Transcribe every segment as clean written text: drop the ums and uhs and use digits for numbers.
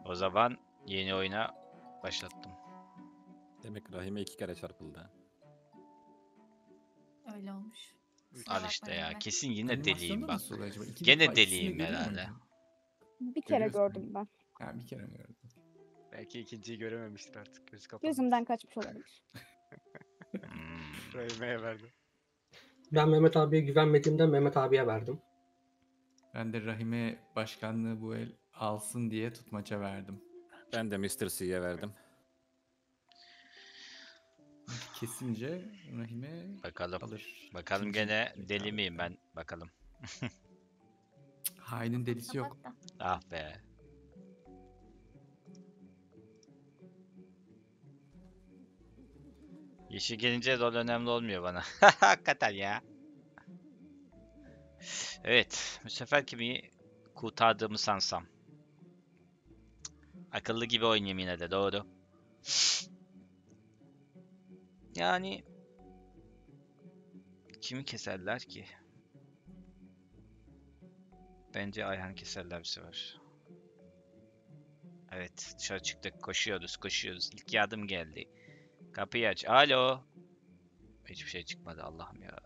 O zaman yeni oyuna başlattım. Demek Rahime 2 kere çarpıldı. Öyle olmuş. Al işte ya. bakmayın. Kesin yine Animasyonda deliyim bak. nasıl oluyor acaba? İki Gene defa ikisini deliyim görüyor herhalde. muydun? Bir kere Görüyorsun. gördüm ben. Ha bir kere mi gördün? Belki ikinciyi görememiştir artık. Göz kapalı. Gözümden kaçmış olabilir. Hmm. Rahime'ye verdi. Ben Mehmet abiye güvenmediğimden Mehmet abiye verdim. Ben de Rahime başkanlığı bu el alsın diye tutmaça verdim. Ben de Mr. C'ye verdim. Kesince Rahime Bakalım. alır. Bakalım İkinci gene deli rekabette. miyim ben? Bakalım. Hainin delisi yok. Kapat da. Ah be. Yeşil gelince rol önemli olmuyor bana. Hakikaten ya. Evet. Bu sefer kimi kurtardığımı sansam. Akıllı gibi oynayayım yine de. Doğru. Yani kimi keserler ki? Bence Ayhan keserler bu sefer. Evet, dışarı çıktık. Koşuyoruz, koşuyoruz. İlk yardım geldi. Kapıyı aç. Alo. Hiçbir şey çıkmadı Allah'ım ya.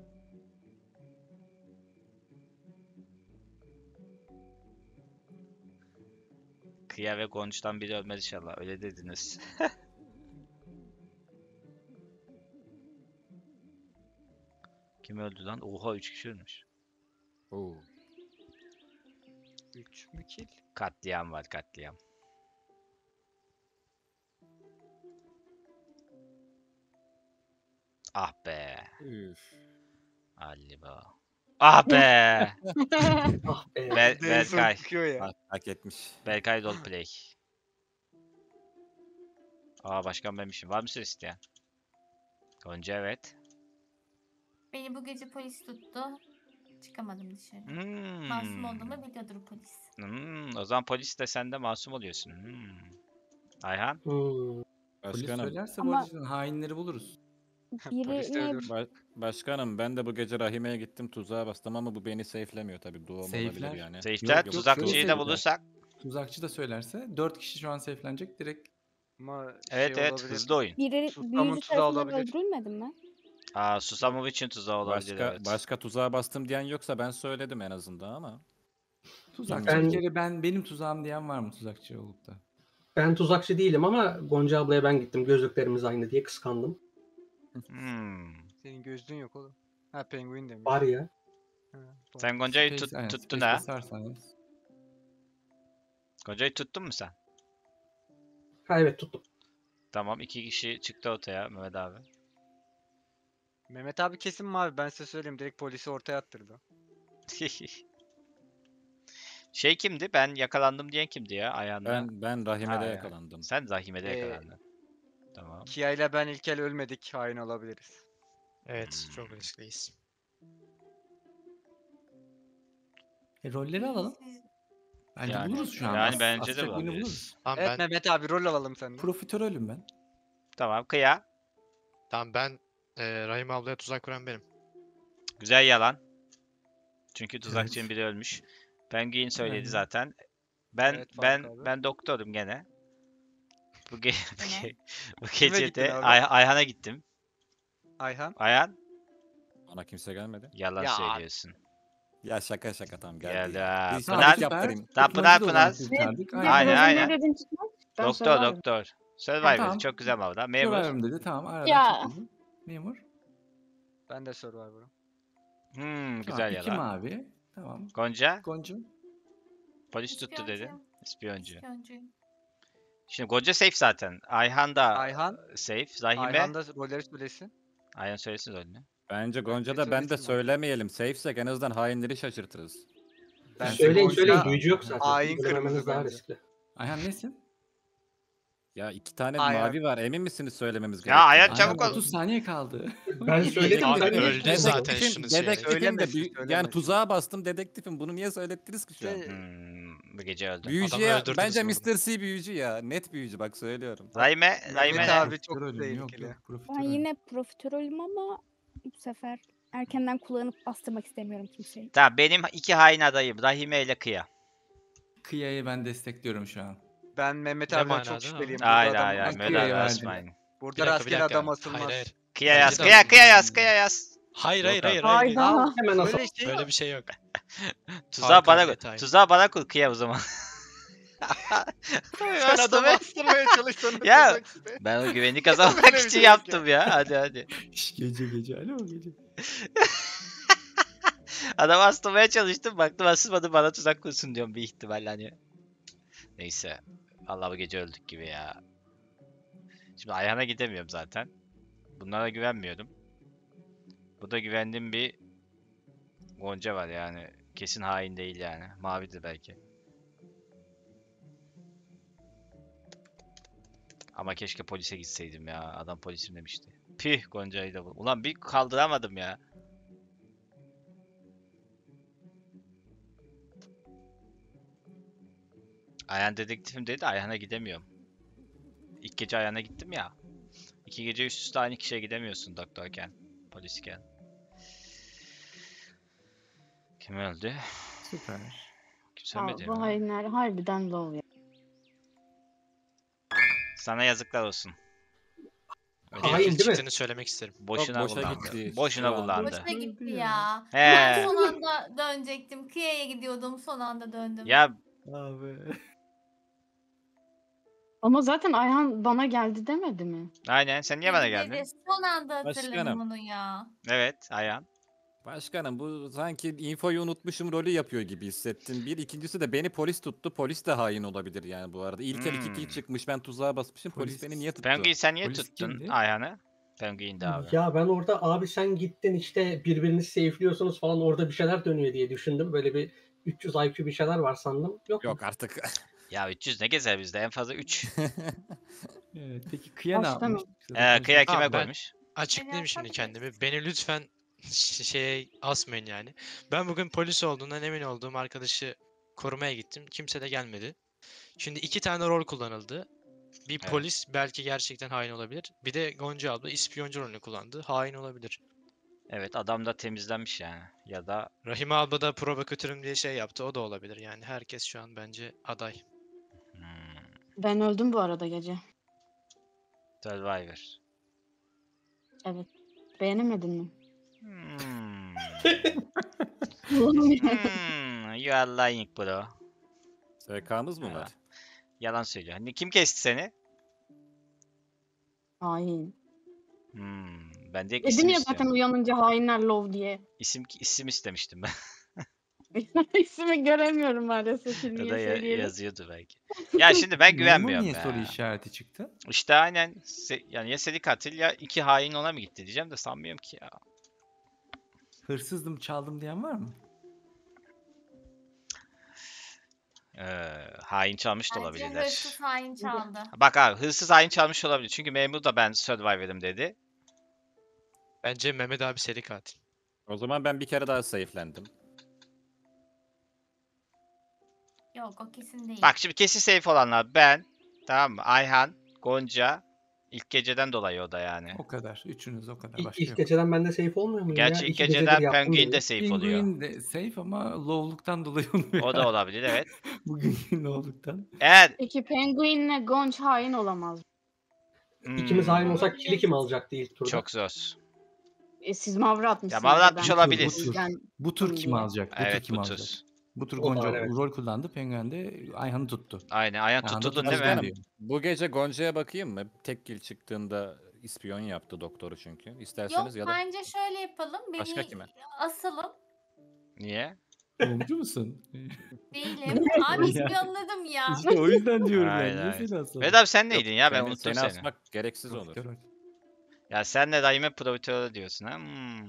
Kıya ve Gonç'tan biri ölmez inşallah. Öyle dediniz. Kim öldü lan? Oha 3 kişi ölmüş. Oo. 3 mü kill? Katliam var, katliam. Ah be. Üf. Aliba. Ah be. Ah be. Berkay. Çıkıyor ya. Hak etmiş. Berkay roleplay. Aa başkan benmişim. Var mı söz isteyen? Gonca evet. Beni bu gece polis tuttu. Çıkamadım dışarı. Hmm. Masum olduğumu biliyordur polis. O zaman polis de sen de masum oluyorsun. Ayhan? Hmm. Polis Başkanım. söylerse Ama- bu arada hainleri buluruz. Polis de Birine ölür. Başkanım ben de bu gece Rahime'ye gittim tuzağa bastım ama bu beni safe'lemiyor tabii. Doğum olabilir Safe'ler. yani. Seyfler Yok, yok, tuzakçıyı şöyle da söyleyeyim. bulursak. Tuzakçı da söylerse 4 kişi şu an safe'lenecek direkt. Ama Evet evet olabilir. hızlı oyun. büyücü tuzağı tarafından olabilir. öldürülmedi mi? Aa Susamov için tuzağı olabilir evet. Başka tuzağa bastım diyen yoksa ben söyledim en azından ama. Tuzakçı Ben- bir kere benim tuzağım diyen var mı tuzakçı olup da? Ben tuzakçı değilim ama Gonca ablaya ben gittim. Gözlüklerimiz aynı diye kıskandım. Hmm. Senin gözlüğün yok oğlum. Ha penguin demiş. Var ya. Ha, doğru. Sen Gonca'yı Space- aynen, tuttun space ha. basarsanız. Gonca'yı tuttun mu sen? Ha evet tuttum. Tamam 2 kişi çıktı ortaya Mehmet abi. Mehmet abi kesin mavi. Ben size söyleyeyim. Direkt polisi ortaya attırdı. Şey kimdi? Ben yakalandım diyen kimdi ya ayağında? Ben Rahime'de Ha, yakalandım. Sen Zahime'de Ee, yakalandın. Tamam. Kia ile ben İlkel ölmedik. Hain olabiliriz. Evet, çok riskliyiz. Rolleri alalım. Bence Yani- buluruz şu an. yani bence de Asacak birini bulabiliriz. Tamam Evet ben Mehmet abi rol alalım senden. Profiterolüm ben. Tamam Kıya. tamam ben Rahim ablaya tuzak kuran benim. Güzel yalan. Çünkü tuzakçının Evet. biri ölmüş. Penguin söyledi Aynen. zaten. Ben Evet, ben Faruk abi. ben doktorum gene. Bu, Tamam. bu Kime gece gittin de abi? Ayhan'a gittim. Ayhan. Ayhan Bana kimse gelmedi. yalan Ya. söylüyorsun. Ya şaka tamam geldi. Geldi ya. ha. Bir Pınar- sonraki yaptırayım. Tamam, Pınar, Pınar. Aynen, aynen. Ne dedin çıkmaz? Ben Doktor Survivor. doktor. Survivor tamam. çok güzel orada. Memur. Survivor'ım dedi tamam aradan Ya. çıkmadı. Memur. Ben de Survivor'ım. Güzel Tamam, iki yalan. mavi. Tamam. Gonca Gonca. polis tuttu dedi. İspiyoncu. İspiyoncu. İspiyoncuyum. Şimdi Gonca safe zaten. Ayhan da Ayhan. safe. Zahime. Ayhan da rolleri söylesin. Ayhan söylesin rolünü. Bence Gonca Bence da ben de söylesin söylemeyelim. Safesek en azından hainleri şaşırtırız. Ben Söyleyin Gonca- söyleyin. Büyücü yok zaten. Hain Söylememeniz kırmızı daha bence. riskli. Ayhan nesin? Ya 2 tane Ayhan. mavi var. Emin misiniz söylememiz Ya gerektiğini? Ayhan Ayhan çabuk ol. 30 saniye kaldı. Ben söyledim. Abi sen niye öldü tutuyorsun? zaten Dedektifim, şunu söyle. dedektifim de Söylemesin, yani söylemesin. tuzağa bastım dedektifim. Bunu niye söylettiniz ki şu an? Şey- Bu gece öldü. Büyücüye öldürdünüz bence oğlum. Mr. C büyücü ya. Net büyücü bak söylüyorum. Zahime Mehmet ne? abi çok Profiterolüm, yok, tehlikeli. yok, Ben profiterolüm. yine profiterolüm ama bu sefer erkenden kullanıp bastırmak istemiyorum kimseyi. Tamam benim 2 hain adayım. Zahime ile Kıya. Kıya'yı ben destekliyorum şu an. Ben Mehmet Ne abiden manada çok ama? şüpheliyim. Burada Hayır adam, hayır hayır. Bak, Mehmet kıyaya abi verdin. asmayın. burada Bir dakika, bir rastgele dakika. adam asılmaz. Hayır hayır. Kıya Bence yaz de kıya asılmaz. kıya yaz kıya yaz. Hayır Yok hayır hayır. abi. hayır. Hayda. Hemen asıl. Böyle şey Öyle bir şey yok. Tuzağı bana Hakan kur. detay. Tuzağı bana kur kıya o zaman. Sen adamı astırmaya çalışsan. Ya. olacak işte. Ben o güveni kazanmak Böyle bir için şey yok yaptım ya. Hadi hadi. Gece alo gece. Adamı astırmaya çalıştım. Baktım asılmadı bana tuzak kursun diyorum bir ihtimalle hani. Neyse. Allah bu gece öldük gibi ya. Şimdi Ayhan'a gidemiyorum zaten. Bunlara güvenmiyordum. Bu da güvendiğim bir Gonca var yani. Kesin hain değil yani. Mavidir belki. Ama keşke polise gitseydim ya. Adam polisim demişti. Pih Gonca'yı da bu. Ulan bir kaldıramadım ya. Ayhan dedektifim dedi. Ayhan'a gidemiyorum. İlk gece Ayhan'a gittim ya. 2 gece üst üste aynı kişiye gidemiyorsun doktorken. Polisken. Kim öldü? Süper. Kimse Ya, ölmedi bu mi? hainler harbiden lol ya. Sana yazıklar olsun. Hain Hain değil mi? çıktığını söylemek isterim. Boşuna boşa kullandı. gitti Boşuna şu an. kullandı. Boşuna gitti Öldü ya. He. Ben son anda dönecektim. Kıya'ya gidiyordum. Son anda döndüm. Ya Abi. Ama zaten Ayhan bana geldi demedi mi? aynen. Sen niye bana Dedi, geldin? dedi. Son anda hatırladım Başkanım. onu ya. Evet Ayhan. Başkanım bu sanki infoyu unutmuşum rolü yapıyor gibi hissettim. Bir ikincisi de beni polis tuttu. Polis de hain olabilir yani bu arada. İlker 2 Hmm. çıkmış ben tuzağa basmışım. Polis Polis- beni niye tuttu? Penguin sen niye Polis tuttun kimdi? Ayhan'ı? Penguin'di abi. Ya ben orada abi sen gittin işte birbirinizi safe'liyorsunuz falan orada bir şeyler dönüyor diye düşündüm. Böyle bir 300 IQ bir şeyler var sandım. Yok mu? Yok artık. Ya 300 ne gezer bizde? En fazla 3. Evet, peki Kıya ne Başka mı? yapmış? Kıya kime Abi ben- koymuş? Açıklayayım şimdi yapabiliriz. kendimi. Beni lütfen şeye asmayın yani. Ben bugün polis olduğundan emin olduğum arkadaşı korumaya gittim. Kimse de gelmedi. Şimdi 2 tane rol kullanıldı. Bir Evet. polis belki gerçekten hain olabilir. Bir de Gonca abla ispiyoncu rolünü kullandı. Hain olabilir. Evet adam da temizlenmiş yani. Ya da Rahime abla da provokatörüm diye şey yaptı. O da olabilir yani. Herkes şu an bence aday. Ben öldüm bu arada gece. Survivor. Evet. Beğenemedin mi? Hmm. Oğlum ya. You are lying bro. SK'mız mı Ha. var? Yalan söylüyor. Hani kim kesti seni? Hain. Ben de Dedim isim ya zaten istiyorum. uyanınca hainler love diye. İsim istemiştim ben. İsmi göremiyorum maalesef. Ya Niye da söyleyelim. yazıyordu belki. Ya şimdi ben Memo güvenmiyorum niye ya. soru işareti çıktı? İşte aynen yani ya seri katil ya 2 hain ona mı gitti diyeceğim de sanmıyorum ki ya. Hırsızdım çaldım diyen var mı? Hain çalmış da Bence olabilirler. hırsız hain çaldı. Bak abi hırsız hain çalmış olabilir. Çünkü memur da ben Survivor'ım dedi. Bence Mehmet abi seri katil. O zaman ben bir kere daha safe'lendim. Yok o kesin değil. Bak şimdi kesin safe olanlar ben, tamam mı? Ayhan, Gonca, ilk geceden dolayı o da yani. O kadar. Üçünüz o kadar. İlk, Başka ilk yok. geceden ben de safe olmuyor muyum ya? Gerçi ilk 2 gecedir geceden yaptım Penguin de diye. safe oluyor. Penguin de safe ama low'luktan dolayı olmuyor. O da olabilir evet. Bugünkü low'luktan. Eğer Peki Penguin'le Gonç hain olamaz. İkimiz hain Hmm, olsak kili kim alacaktı ilk turda? çok zor. Siz mavra atmışsınız. Ya mavra da atmış ben- olabilir. Bu tur. Ben- Bu tur kim diye. alacak? Bu tur Evet kim bu alacak? tuz. Bu tur O da Gonca var, evet. rol kullandı. Penguin de Ayhan'ı tuttu. Aynen Ayhan Ayhan da tutuldun değil tutmaz mi? diyor. Bu gece Gonca'ya bakayım mı? Tek kill çıktığında ispiyon yaptı doktoru çünkü. Yok İsterseniz ya da bence şöyle yapalım. Başka Beni kime? asalım. Niye? Olumcu musun? Değilim. Abi ispiyonladım ya. İşte o yüzden diyorum Hayır, ben. Niye hayır. seni asalım? Vedat abi sen neydin ya? Ben seni, unuttum seni seni. asmak gereksiz olur. Profiterol. Ya sen de Rahime provokatörü diyorsun ha?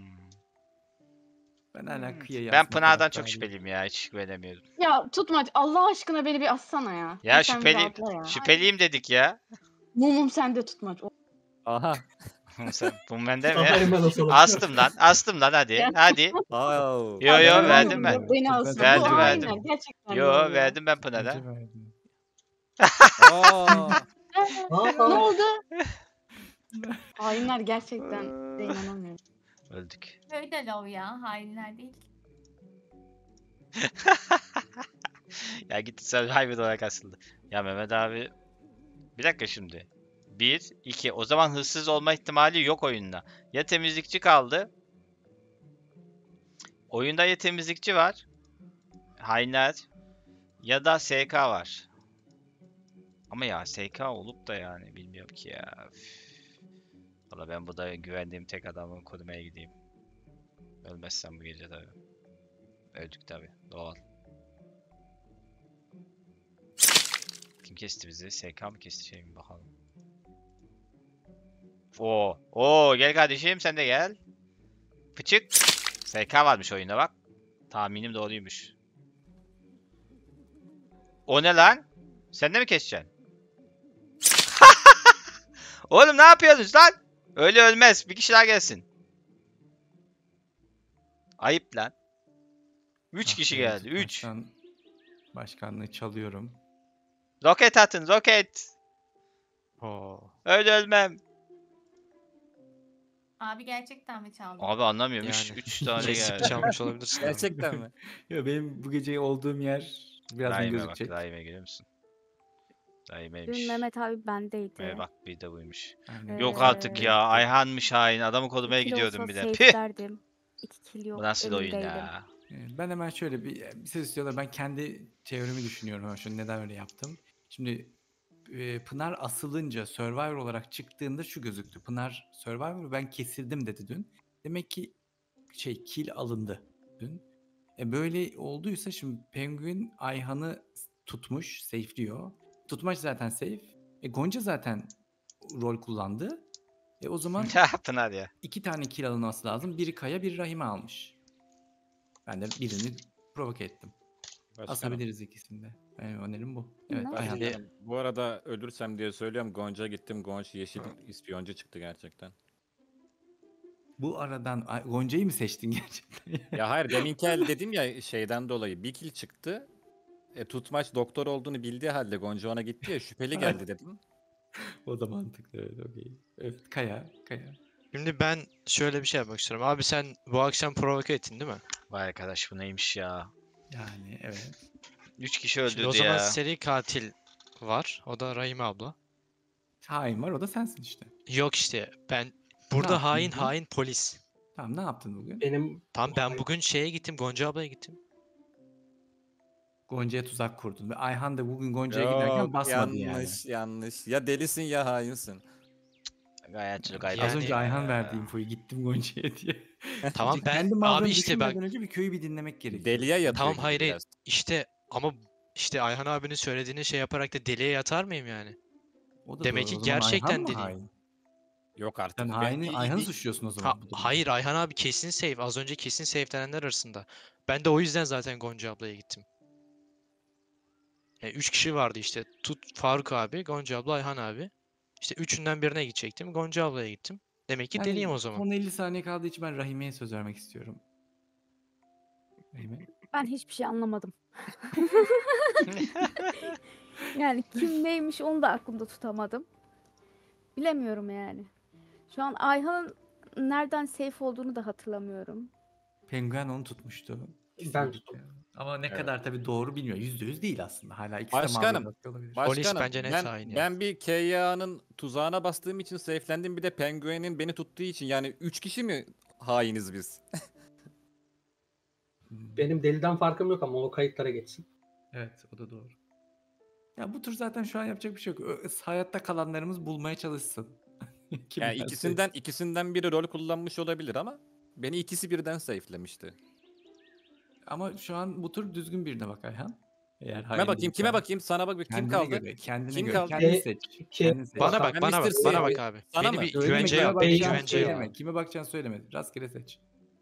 Ben hala kıyayı Ben asma Pınar'dan çok taraftarıyım. şüpheliyim ya. Hiç güvenemiyorum. Ya tutmaç Allah aşkına beni bir assana ya. Ya Sen bir şüpheliyim. rahatla ya. Şüpheliyim dedik ya. Mumum sende tutmaç. Aha. Sen bu bende mi? Aferin ben asalım. Astım lan hadi. Ya. Hadi. Oh. Yo yo Tamam, verdim ben. yok, Beni alsın. Verdim, Bu verdim. hainler gerçekten Yo doğru ya. verdim ben Pınar'a. Bence verdim. Aa. Ne oldu? Hainler gerçekten de inanamıyorum. Öldük. Böyle lov ya. Hainler değil. Ya gitti Survivor olarak asıldı. Ya Mehmet abi. Bir dakika şimdi. 1, 2. O zaman hırsız olma ihtimali yok oyunda. Ya temizlikçi kaldı. Oyunda ya temizlikçi var. Hainler. Ya da SK var. Ama ya SK olup da yani bilmiyorum ki ya. Üf. Valla ben burada güvendiğim tek adamı korumaya gideyim. Ölmezsem bu gece tabii. Öldük tabii. Doğal. Kim kesti bizi? SK mı kesti şey mi bakalım. Oo gel kardeşim sen de gel. Pıçık. SK varmış oyunda bak. Tahminim doğruymuş. O ne lan? Sen de mi keseceksin? Oğlum ne yapıyorsunuz lan? Öyle ölmez. Bir kişi daha gelsin. Ayıp lan. 3 Ah, kişi evet, geldi. 3. Başkanlığı çalıyorum. Roket atın roket. Oo. Öyle ölmem. Abi gerçekten mi çaldın? Abi anlamıyorum. Yani 3 tane kesip geldi. çalmış olabilirsin abi. Gerçekten mi? Ya benim bu gece olduğum yer birazdan Rahime bak. gözükecek. Rahime görüyor musun? Rahimeymiş. Dün Mehmet abi bendeydi. Bak bir de buymuş. Aynen. Yok Ee, artık ya. Ayhan'mış hain. Adamı korumaya İkili gidiyordum olsa bir de. safe Pih! derdim. 2 kill yok. Bu nasıl emin oyun değilim. ya? Ben hemen şöyle bir ses istiyorlar. Ben kendi teorimi düşünüyorum hemen şu neden öyle yaptım. Şimdi Pınar asılınca Survivor olarak çıktığında şu gözüktü. Pınar Survivor ben kesildim dedi dün. Demek ki kill alındı dün. Böyle olduysa şimdi Penguin Ayhan'ı tutmuş, safe'liyor. Tutmaç zaten safe. Gonca zaten rol kullandı. O zaman Ya Pınar ya. 2 tane kill alınması lazım. Biri Kaya, biri Rahime almış. Ben de birini provoke ettim. Başkanım. Asabiliriz ikisini de. Benim önerim bu. Evet, Nasıl? Ayhan. Başkanım, bu arada ölürsem diye söylüyorum. Gonca gittim. Gonca yeşil ispiyoncu çıktı gerçekten. Bu aradan Gonca'yı mı seçtin gerçekten? Ya hayır deminki el dedim ya şeyden dolayı. Bir kill çıktı. Tutmaç doktor olduğunu bildiği halde Gonca ona gitti ya şüpheli geldi dedim. O da mantıklı, evet, okey. Evet, Kaya. Şimdi ben şöyle bir şey yapmak istiyorum. Abi sen bu akşam provoke ettin değil mi? Vay arkadaş bu neymiş ya? Yani evet. 3 kişi Şimdi öldürdü o zaman ya. seri katil var. O da Rahime abla. Hain var, o da sensin işte. Yok işte ben yaptın burada hain bugün? hain polis. Tamam, ne yaptın bugün? Benim Tamam ben bugün şeye gittim, Gonca ablaya gittim. Gonca'ya tuzak kurdun. Ve Ayhan da bugün Gonca'ya giderken basmadı yanlış yanlış. Ya delisin ya hainsin. Gayet çocuk yani. gayet. Az önce Ayhan verdi infoyu, gittim Gonca'ya diye. Tamam Şimdi ben kendi abi mağdurunu işte bak düşünmeden önce bir köyü bir dinlemek gerekiyor. Deliye yatıyor tamam gibi hayır biraz. işte ama işte Ayhan abinin söylediğini şey yaparak da deliye yatar mıyım yani? O da Demek doğru. ki O zaman gerçekten Ayhan mı deliyim. hain? Yok artık. Sen Ayhan'ı suçluyorsun o zaman. bu durumda. Hayır Ayhan abi kesin safe. Az önce kesin safe'lenenler arasında. Ben de o yüzden zaten Gonca ablaya gittim. 3 kişi vardı işte. Faruk abi, Gonca abla, Ayhan abi. İşte üçünden birine gidecektim. Gonca ablaya gittim. Demek ki Yani deliyim o zaman. Son 50 saniye kaldığı için ben Rahime'ye söz vermek istiyorum. Rahime. Ben hiçbir şey anlamadım. Yani kim neymiş onu da aklımda tutamadım. Bilemiyorum yani. Şu an Ayhan'ın nereden safe olduğunu da hatırlamıyorum. Penguen onu tutmuştu. Ben tuttum. Ama ne Evet. kadar tabii doğru bilmiyor. %100 değil aslında. Hala ikisi de Başkanım, mağdur olabilir. Polis Başkanım bence net ben, hain ya. ben bir KYA'nın tuzağına bastığım için safe'lendim bir de Penguin'in beni tuttuğu için yani 3 kişi mi hainiz biz? Benim deliden farkım yok ama o kayıtlara geçsin. Evet, o da doğru. Ya bu tur zaten şu an yapacak bir şey yok. Hayatta kalanlarımız bulmaya çalışsın. Kim Yani bilen ikisinden biri rol kullanmış olabilir ama beni ikisi birden safe'lemişti. Ama şu an bu tur düzgün birine bak Ayhan. Eğer Kime bakayım sana bak kim Kendine kaldı? göre, kendine Kim göre. kaldı? Kendini seç. Ki- Kendini seç. Bana bak, Ben bana Mr. bak, bana Safe- bak abi. Sana Beni mı? bir Söyleme, güvence kime yap, beni bakacağını güvence yap. söyleme. Kime bakacağını söyleme. Rastgele seç.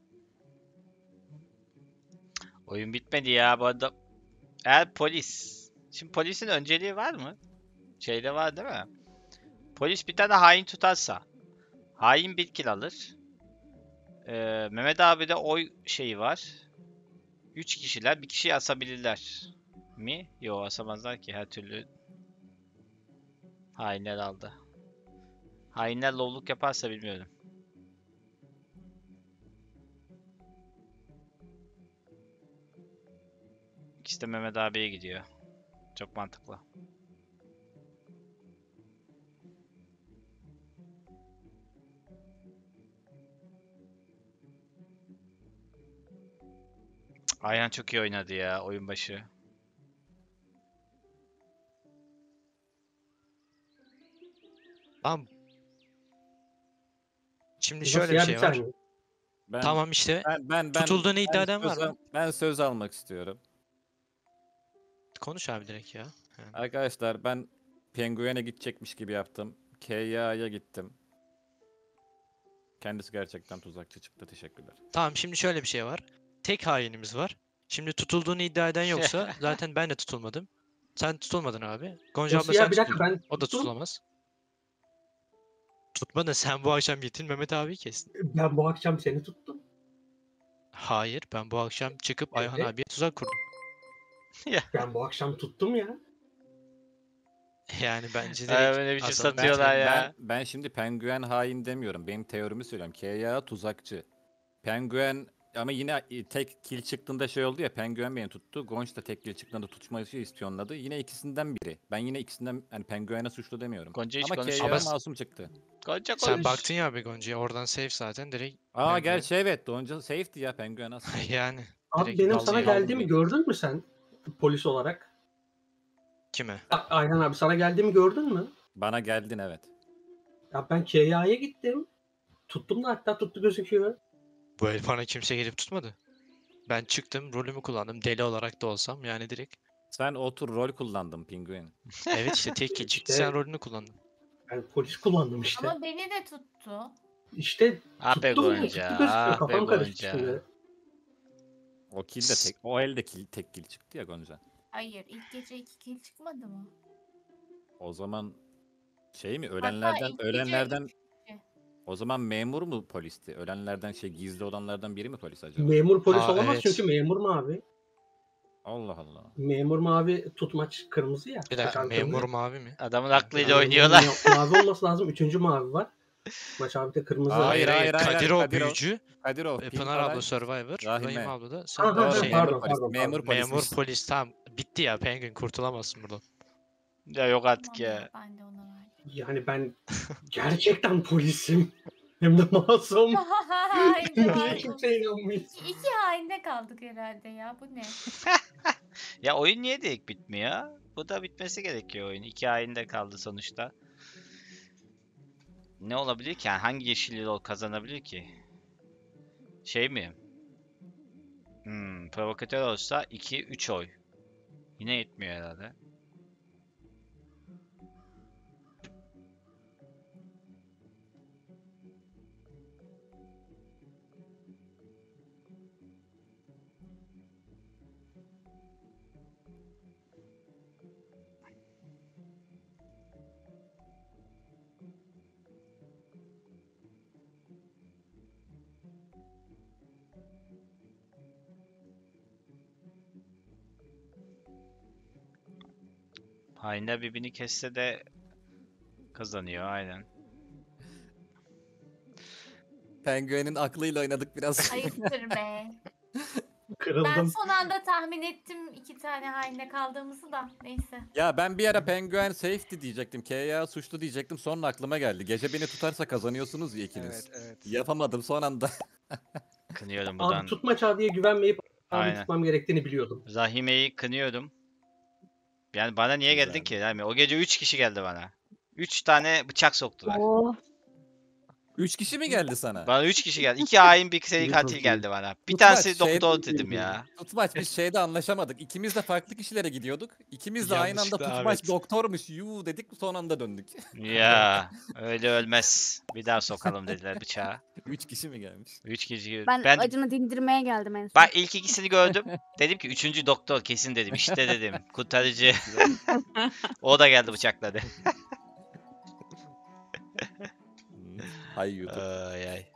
Oyun bitmedi ya bu arada. Eğer polis. Şimdi polisin önceliği var mı? Şeyde var değil mi? Polis bir tane hain tutarsa. Hain bir kill alır. Mehmet abi de oy şeyi var. 3 kişiler bir kişiyi asabilirler. Mi? Yok asamazlar ki her türlü. Hainler aldı. Hainler lowluk yaparsa bilmiyorum. İkisi de Mehmet abiye gidiyor. Çok mantıklı. Ayhan çok iyi oynadı ya oyun başı. Tamam. Şimdi Nasıl şöyle bir ya, şey bir var. saniye. Ben, Tamam işte ben tutulduğunu iddia eden var söz mı? Ben söz almak istiyorum. Konuş abi direkt ya. Yani. Arkadaşlar ben Penguen'e gidecekmiş gibi yaptım. KYA'ya gittim. Kendisi gerçekten tuzakçı çıktı. Teşekkürler. Tamam şimdi şöyle bir şey var. Tek hainimiz var. Şimdi tutulduğunu iddia eden yoksa zaten ben de tutulmadım. Sen tutulmadın abi. Gonca Nasıl abla ya, sen bir dakika, tutuldun. ben O da tuttum. tutulamaz. Tutmadın sen bu akşam gittin Mehmet abi kestin. Ben bu akşam seni tuttum. Hayır ben bu akşam çıkıp Ayhan Evet. abiye tuzak kurdum. Ben bu akşam tuttum ya. Yani bence Ay, direkt böyle bir şey asalım. satıyorlar ya. Ben şimdi Penguen hain demiyorum. Benim teorimi söylüyorum. KYA tuzakçı. Penguen ama yine tek kill çıktığında şey oldu ya, Penguen beni tuttu. Gonç da tek kill çıktığında tutmayı ispiyonladı. Yine ikisinden biri. Ben yine ikisinden, yani Penguen'e suçlu demiyorum. Gonca hiç Ama konuşmadı. KYA Ama- masum çıktı. Gonca Sen konuş. baktın ya abi Gonca'ya oradan safe zaten direkt. Aa Penguen. gerçi evet. Gonca safe'ti ya, Penguen aslında. Yani. Abi Direkt benim vallahi sana aldım geldiğimi beni. gördün mü sen? Polis olarak. Kime? Ayhan abi, sana geldiğimi gördün mü? Bana geldin evet. Ya ben KYA'ya gittim. Tuttum da, hatta tuttu gözüküyor. Bu el bana kimse gelip tutmadı. Ben çıktım rolümü kullandım deli olarak da olsam yani direkt. Sen otur rol kullandın Penguin. Evet işte tek kill çıktı İşte- sen rolünü kullandın. Ben polis kullandım işte. Ama beni de tuttu. İşte Ah be tuttum ya, Gonca. tuttu gözüküyor. Ah be Kafam karıştı Gonca. şimdi. O kill de tek, o elde tek kill çıktı ya Gonca. Hayır, ilk gece 2 kill çıkmadı mı? O zaman şey mi, Hatta ölenlerden ilk gece ölenlerden üç kişi. o zaman memur mu polisti? Ölenlerden şey, gizli olanlardan biri mi polis acaba? Memur polis Aa, olamaz evet. çünkü memur mavi. Allah Allah. Memur mavi, tutmaç kırmızı ya. Bir dakika Kaçan memur kırmızı. mavi mi? Adamın aklıyla Memur oynuyorlar. Mavi olması lazım. Üçüncü mavi var. Tutmaç abi de kırmızı. Hayır, hayır, Kadirov Kadirov. büyücü, Kadirov, Pınar abla Survivor, Rahime. Rahim abla da Ha, şey, pardon, polis, pardon. memur polis. memur polis tamam bitti ya Penguin kurtulamazsın buradan. Ya yok artık Tamam, ya. ben de ona verdim. Yani ben gerçekten polisim. Hem de masum. Haydi Niye masum. kimse inanmıyor? İki hainde kaldık herhalde ya. Bu ne? Ya oyun niye direkt bitmiyor? Bu da bitmesi gerekiyor oyun. 2 ayında kaldı sonuçta. Ne olabilir ki? Yani hangi yeşil yol kazanabilir ki? Şey mi? Provokatör olsa 2-3 oy. Yine yetmiyor herhalde. Hainler birbirini kesse de kazanıyor aynen. Penguin'in aklıyla oynadık biraz. Ayıptır be. Ben Kırıldım. son anda tahmin ettim 2 tane hainde kaldığımızı da. Neyse. Ya ben bir ara Penguin safety diyecektim. KYA suçlu diyecektim. Sonra aklıma geldi. Gece beni tutarsa kazanıyorsunuz ya ikiniz. Evet. Yapamadım son anda. Kınıyorum buradan. Abi tutmaç abiye güvenmeyip abi Aynen. tutmam gerektiğini biliyordum. Rahime'yi kınıyordum. Yani bana niye geldin Güzel. ki? Yani o gece 3 kişi geldi bana. 3 tane bıçak soktular. Oh. 3 kişi mi geldi sana? Bana 3 kişi geldi. 2 hain bir seri İyi, katil çok iyi. geldi bana. Bir Tutmaç, tanesi şey- doktor dedim ya. Tutmaç biz şeyde anlaşamadık. İkimiz de farklı kişilere gidiyorduk. İkimiz de aynı anda Yanlışlıkla, Tutmaç evet. doktormuş yuu dedik, son anda döndük. Ya öyle ölmez. Bir daha sokalım dediler bıçağı. 3 kişi mi gelmiş? 3 kişi. Ben, Ben acını dindirmeye geldim en son. bak ilk ikisini gördüm. Dedim ki 3. doktor kesin dedim. İşte dedim. Kurtarıcı. O da geldi bıçakladı. Hay YouTube. Ay ay.